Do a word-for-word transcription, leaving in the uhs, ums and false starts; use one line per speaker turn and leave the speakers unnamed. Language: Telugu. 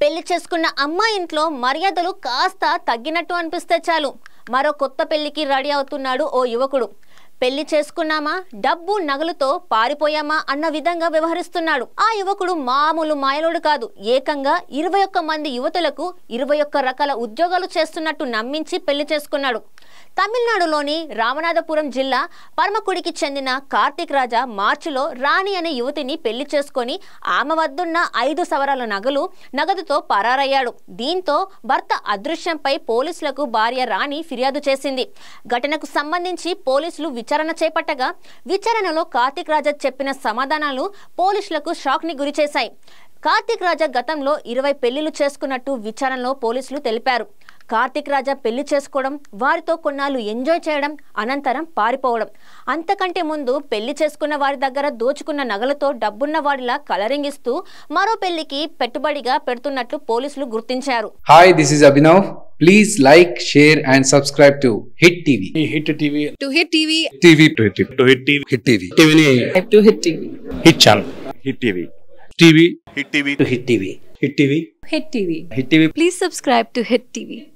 పెళ్లి చేసుకున్న అమ్మాయి ఇంట్లో మర్యాదలు కాస్త తగ్గినట్టు అనిపిస్తే చాలు మరో కొత్త పెళ్లికి రెడీ అవుతున్నాడు ఓ యువకుడు. పెళ్లి చేసుకున్నామా, డబ్బు నగలుతో పారిపోయామా అన్న విధంగా వ్యవహరిస్తున్నాడు. ఆ యువకుడు మామూలు మాయలోడు కాదు. ఏకంగా ఇరవై ఒక్క మంది యువతులకు ఇరవై ఒక్క రకాల ఉద్యోగాలు చేస్తున్నట్టు నమ్మించి పెళ్లి చేసుకున్నాడు. తమిళనాడులోని రామనాథపురం జిల్లా పరమకుడికి చెందిన కార్తిక్ రాజా మార్చిలో రాణి అనే యువతిని పెళ్లి చేసుకుని ఆమె వద్దున్న ఐదు సవరాల నగలు నగదుతో పరారయ్యాడు. దీంతో భర్త అదృశ్యంపై పోలీసులకు భార్య రాణి ఫిర్యాదు చేసింది. ఘటనకు సంబంధించి పోలీసులు విచారణ చేపట్టగా విచారణలో కార్తిక్ రాజా చెప్పిన సమాధానాలు పోలీసులకు షాక్ ని గురి చేశాయి. కార్తిక్ రాజా గతంలో ఇరవై పెళ్లిళ్లు చేసుకున్నట్టు విచారణలో పోలీసులు తెలిపారు. కార్తిక్ రాజా పెళ్లి చేసుకోవడం, వారితో కొన్నాళ్ళు ఎంజాయ్ చేయడం, అనంతరం పారిపోవడం, అంతకంటే ముందు పెళ్లి చేసుకున్న వారి దగ్గర దోచుకున్న నగలతో డబ్బున్న వాడిలా కలరింగ్ ఇస్తూ మరో పెళ్లికి పెట్టుబడిగా పెడుతున్నట్లు పోలీసులు గుర్తించారు.
Hi, this is Abhinav. Please like, share and subscribe to Hit T V.
Hit T V.
To Hit T V.
T V to Hit T V.
To Hit T V.
Hit T V.
T V ni.
To Hit T V.
Hit channel.
Hit T V.
T V.
Hit T V.
To Hit T V. Hit T V.
Hit T V.
Hit T V.
Please subscribe to Hit T V.